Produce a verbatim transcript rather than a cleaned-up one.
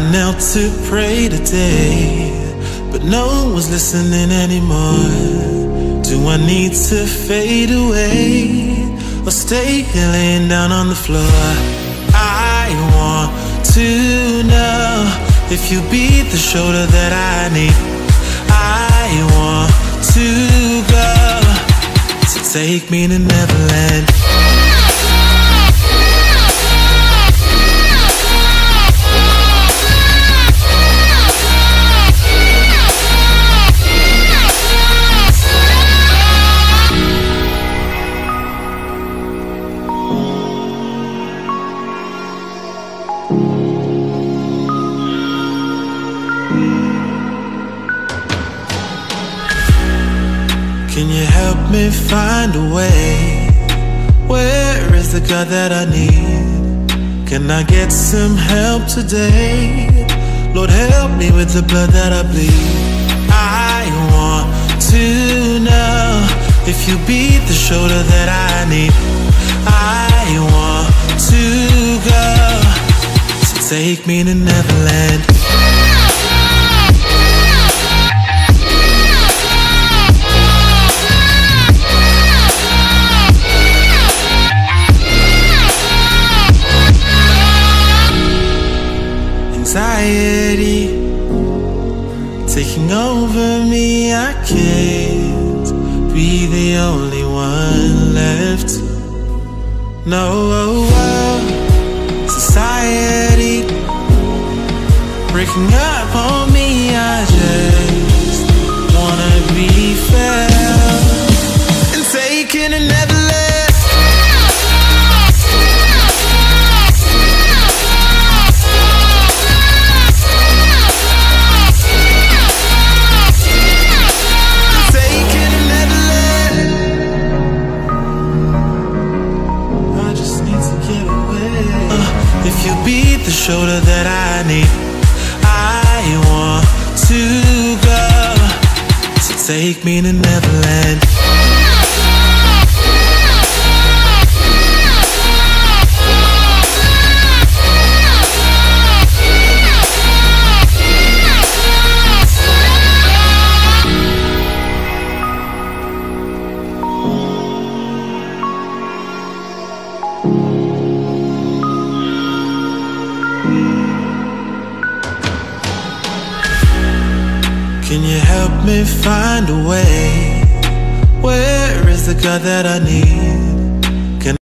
knelt to pray today, but no one's listening anymore. Do I need to fade away or stay here laying down on the floor? I want to know if you be the shoulder that I need. I want to go, so take me to Neverland. Can you help me find a way? Where is the God that I need? Can I get some help today? Lord, help me with the blood that I bleed. I want to know if you be the shoulder that I need. I want to go, so take me to Neverland. Anxiety taking over me, I can't be the only one left. No, oh, oh. Society breaking up on me, I just wanna be felt and taken to Neverland. If you be the shoulder that I need, I want to go, so take me to Neverland. Can you help me find a way? Where is the God that I need?